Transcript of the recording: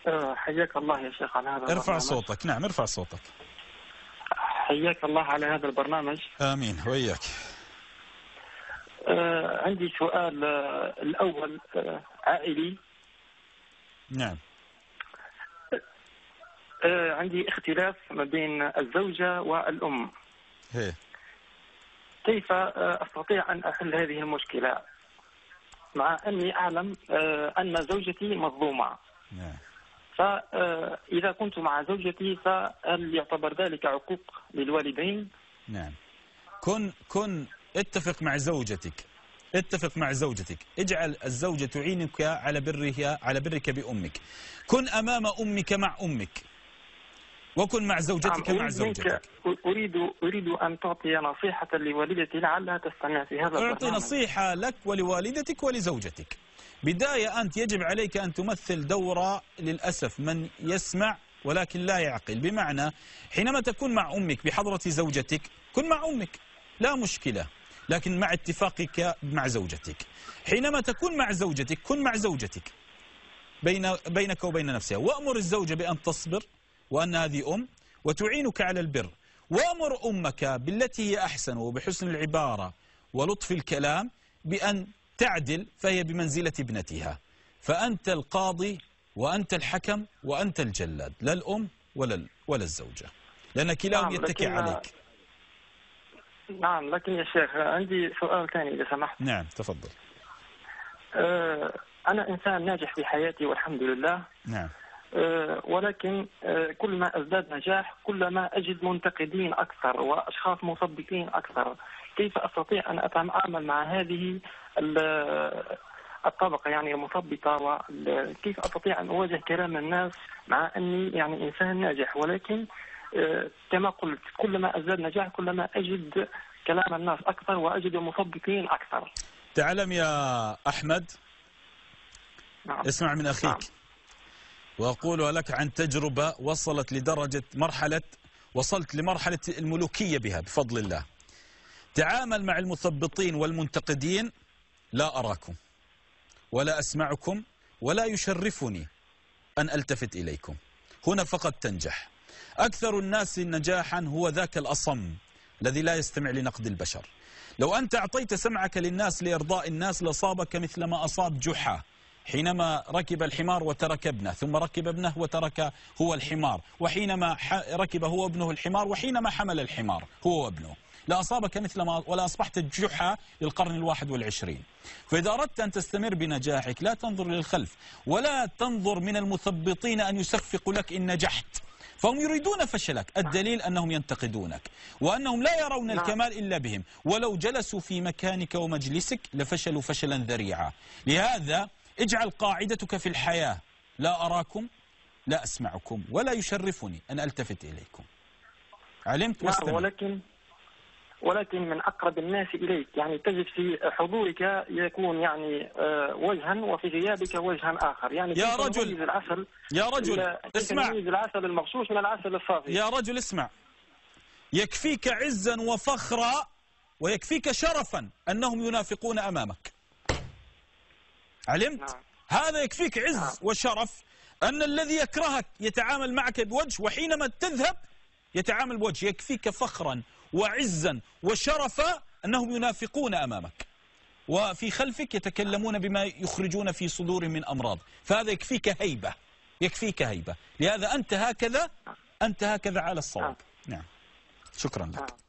حياك الله يا شيخ على هذا ارفع البرنامج. صوتك. نعم ارفع صوتك. حياك الله على هذا البرنامج. آمين وإياك. عندي سؤال الأول عائلي. نعم. عندي اختلاف ما بين الزوجة والأم. هي. كيف أستطيع أن أحل هذه المشكلة مع أني أعلم أن زوجتي مظلومة؟ نعم. فإذا كنت مع زوجتي فهل يعتبر ذلك عقوق للوالدين؟ نعم. كن اتفق مع زوجتك. اتفق مع زوجتك. اجعل الزوجة تعينك على برك بأمك. كن أمام أمك مع أمك، وكن مع زوجتك مع زوجتك. أريد أن تعطي نصيحة لوالدتي لعلها تستمع في هذا أعطي البرنامج. نصيحة لك ولوالدتك ولزوجتك. بداية أنت يجب عليك أن تمثل دور للأسف من يسمع ولكن لا يعقل. بمعنى حينما تكون مع أمك بحضرة زوجتك كن مع أمك لا مشكلة، لكن مع اتفاقك مع زوجتك. حينما تكون مع زوجتك كن مع زوجتك بينك وبين نفسها، وأمر الزوجة بأن تصبر وأن هذه أم وتعينك على البر، وأمر أمك بالتي هي أحسن وبحسن العبارة ولطف الكلام بأن تعدل، فهي بمنزلة ابنتها. فأنت القاضي وأنت الحكم وأنت الجلاد، لا الأم ولا الزوجة، لأن كلاهم يتكئ عليك. نعم، لكن يا شيخ عندي سؤال ثاني إذا سمحت. نعم تفضل. أنا إنسان ناجح في حياتي والحمد لله. نعم. ولكن كل ما أزداد نجاح كلما أجد منتقدين أكثر وأشخاص مثبطين أكثر. كيف أستطيع أن أتعامل مع هذه الطبقة يعني المثبطة، وكيف أستطيع أن أواجه كلام الناس مع أني يعني إنسان ناجح، ولكن كما قلت كلما أزداد نجاح كلما أجد كلام الناس أكثر وأجد مثبطين أكثر. تعلم يا أحمد، نعم. اسمع من أخيك. نعم. وأقول لك عن تجربة وصلت وصلت لمرحلة الملوكية بها بفضل الله. تعامل مع المثبطين والمنتقدين. لا أراكم ولا أسمعكم ولا يشرفني أن ألتفت إليكم. هنا فقط تنجح. أكثر الناس نجاحا هو ذاك الأصم الذي لا يستمع لنقد البشر. لو أنت أعطيت سمعك للناس لإرضاء الناس لصابك مثل ما أصاب جحا حينما ركب الحمار وترك ابنه، ثم ركب ابنه وترك هو الحمار، وحينما ركب هو ابنه الحمار، وحينما حمل الحمار هو وابنه، لا أصابك مثل ما ولا أصبحت جحا للقرن 21. فإذا أردت أن تستمر بنجاحك لا تنظر للخلف ولا تنظر من المثبطين أن يسفقوا لك إن نجحت، فهم يريدون فشلك. الدليل أنهم ينتقدونك وأنهم لا يرون الكمال إلا بهم، ولو جلسوا في مكانك ومجلسك لفشلوا فشلا ذريعا. لهذا اجعل قاعدتك في الحياة: لا أراكم لا أسمعكم ولا يشرفني أن ألتفت إليكم. علمت واستمع. ولكن من أقرب الناس إليك يعني تجد في حضورك يكون يعني وجها وفي غيابك وجها آخر. يعني يا رجل اسمع، تمييز العسل المغشوش من العسل الصافي. يا رجل اسمع، يكفيك عزا وفخرا ويكفيك شرفا أنهم ينافقون أمامك. علمت؟ نعم. هذا يكفيك عز. نعم. وشرف أن الذي يكرهك يتعامل معك بوجه، وحينما تذهب يتعامل بوجه. يكفيك فخرا وعزا وشرفا أنهم ينافقون أمامك وفي خلفك يتكلمون بما يخرجون في صدورهم من أمراض. فهذا يكفيك هيبة، يكفيك هيبة. لهذا أنت هكذا على الصواب. نعم. شكرا لك.